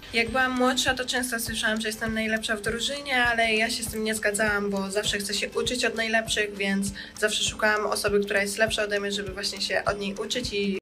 Jak byłam młodsza, to często słyszałam, że jestem najlepsza w drużynie, ale ja się z tym nie zgadzałam, bo zawsze chcę się uczyć od najlepszych, więc zawsze szukałam osoby, która jest lepsza ode mnie, żeby właśnie się od niej uczyć i